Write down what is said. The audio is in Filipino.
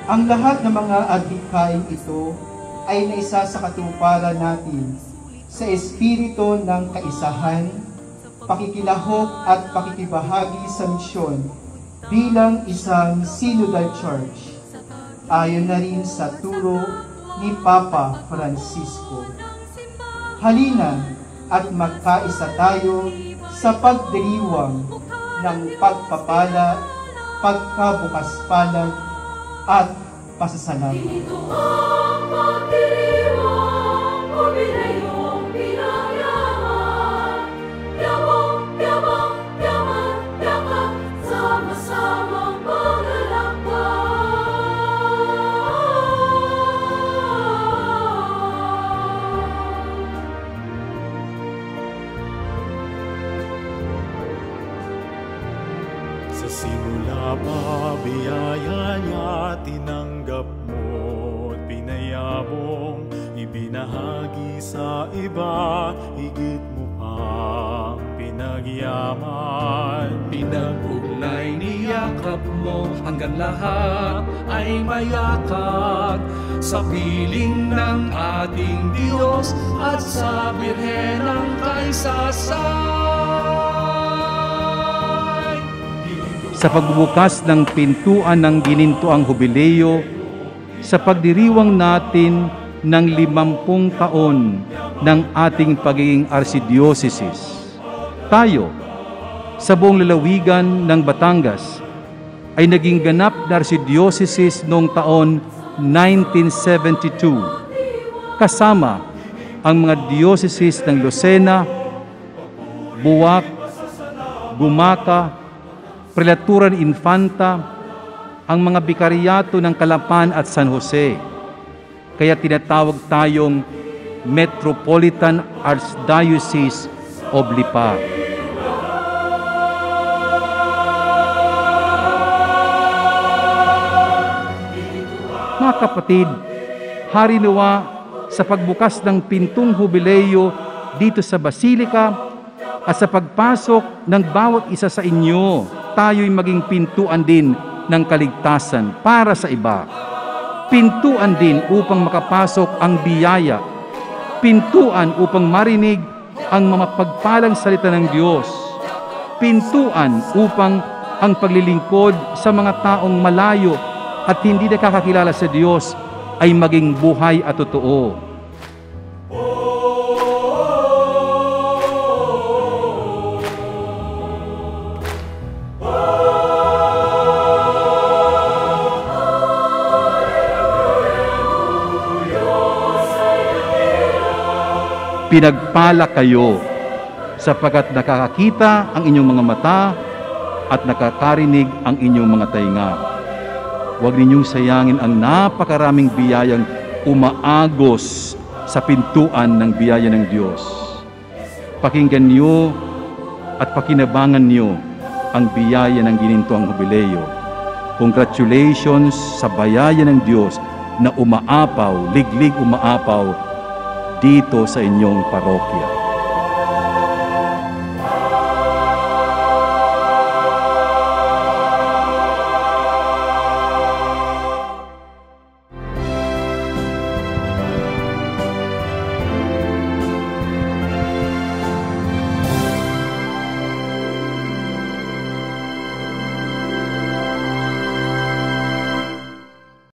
Ang lahat ng mga adhikain ito ay naisa sa katuparan natin sa espiritu ng kaisahan, pakikilahok at pakikibahagi sa misyon bilang isang synodal church, ayon na rin sa turo ni Papa Francisco. Halina at magkaisa tayo sa pagdiriwang ng pagpapala, pagkabukas-palad at pasasalamat. Sa simula pa, biyaya niya tinanggap mo at pinayabong ibinahagi sa iba, higit mo pang pinagyaman. Pinag-ugnay niyakap mo hanggang lahat ay mayakag sa piling ng ating Diyos at sa Birhen ng kaisasay. Sa pagbubukas ng pintuan ng ginintoang hubileo, sa pagdiriwang natin ng 50 taon ng ating pagiging arsidiocesis, tayo, sa buong lalawigan ng Batangas, ay naging ganap na arsidiocesis noong taon 1972, kasama ang mga dioceses ng Lucena, Buwak, Gumaca, Prelaturan Infanta, ang mga bikaryato ng Calapan at San Jose. Kaya tinatawag tayong Metropolitan Archdiocese of Lipa. Mga kapatid, hari nawa sa pagbukas ng pintong hubileo dito sa Basilika at sa pagpasok ng bawat isa sa inyo, tayo'y maging pintuan din ng kaligtasan para sa iba. Pintuan din upang makapasok ang biyaya. Pintuan upang marinig ang mapagpalang salita ng Diyos. Pintuan upang ang paglilingkod sa mga taong malayo at hindi nakakakilala sa Diyos ay maging buhay at totoo. Pinagpala kayo sapagkat nakakakita ang inyong mga mata at nakakarinig ang inyong mga tainga. Huwag ninyong sayangin ang napakaraming biyayang umaagos sa pintuan ng biyaya ng Diyos. Pakinggan niyo at pakinabangan niyo ang biyaya ng ginintoang hubileo. Congratulations sa bayaya ng Diyos na umaapaw, liglig umaapaw dito sa inyong parokya.